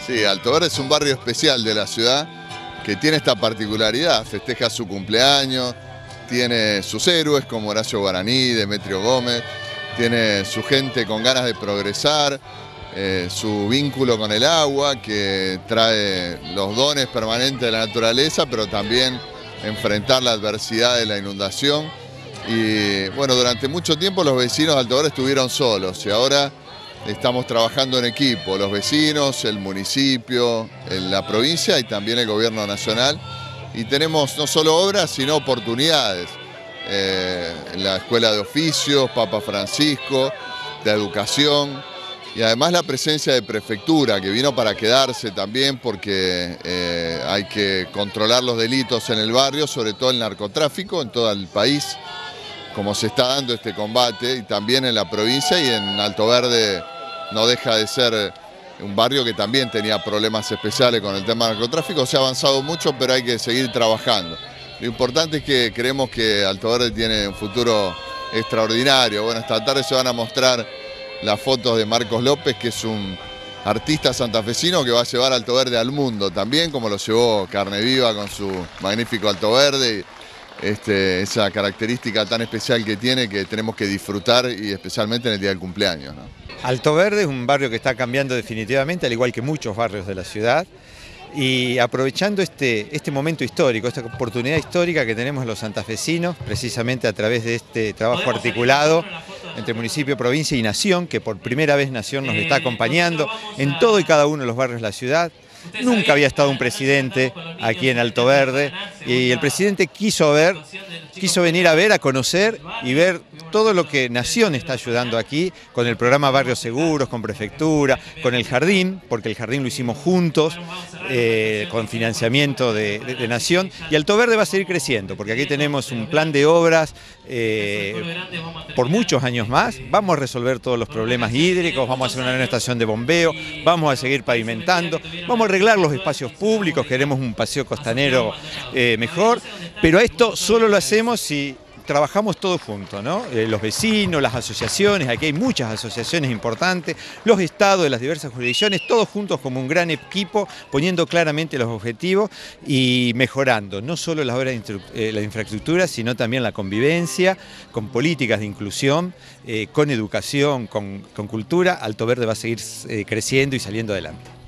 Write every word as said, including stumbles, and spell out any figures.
Sí, Alto Verde es un barrio especial de la ciudad que tiene esta particularidad, festeja su cumpleaños, tiene sus héroes como Horacio Guaraní, Demetrio Gómez, tiene su gente con ganas de progresar, eh, su vínculo con el agua que trae los dones permanentes de la naturaleza, pero también enfrentar la adversidad de la inundación. Y bueno, durante mucho tiempo los vecinos de Alto Verde estuvieron solos y ahora estamos trabajando en equipo, los vecinos, el municipio, la provincia y también el gobierno nacional. Y tenemos no solo obras, sino oportunidades. Eh, en la Escuela de Oficios, Papa Francisco, de educación y además la presencia de prefectura que vino para quedarse también porque eh, hay que controlar los delitos en el barrio, sobre todo el narcotráfico en todo el país, como se está dando este combate, y también en la provincia y en Alto Verde no deja de ser un barrio que también tenía problemas especiales con el tema del narcotráfico. Se ha avanzado mucho, pero hay que seguir trabajando. Lo importante es que creemos que Alto Verde tiene un futuro extraordinario. Bueno, esta tarde se van a mostrar las fotos de Marcos López, que es un artista santafesino que va a llevar Alto Verde al mundo también, como lo llevó Carne Viva con su magnífico Alto Verde. Este, esa característica tan especial que tiene, que tenemos que disfrutar, y especialmente en el día del cumpleaños, ¿no? Alto Verde es un barrio que está cambiando definitivamente, al igual que muchos barrios de la ciudad, y aprovechando este, este momento histórico, esta oportunidad histórica que tenemos los santafesinos, precisamente a través de este trabajo articulado entre municipio, provincia y nación, que por primera vez Nación nos está acompañando en todo y cada uno de los barrios de la ciudad. Nunca había estado un presidente aquí en Alto Verde y el presidente quiso ver, quiso venir a ver, a conocer y ver todo lo que Nación está ayudando aquí con el programa Barrios Seguros, con Prefectura, con el jardín, porque el jardín lo hicimos juntos, eh, con financiamiento de, de, de Nación, y Alto Verde va a seguir creciendo, porque aquí tenemos un plan de obras eh, por muchos años más. Vamos a resolver todos los problemas hídricos, vamos a hacer una nueva estación de bombeo, vamos a seguir pavimentando, vamos a arreglar los espacios públicos, queremos un paseo costanero eh, mejor, pero esto solo lo hacemos si trabajamos todos juntos, ¿no? Eh, los vecinos, las asociaciones, aquí hay muchas asociaciones importantes, los estados de las diversas jurisdicciones, todos juntos como un gran equipo, poniendo claramente los objetivos y mejorando no solo las obras de eh, la infraestructura, sino también la convivencia, con políticas de inclusión, eh, con educación, con, con cultura. Alto Verde va a seguir eh, creciendo y saliendo adelante.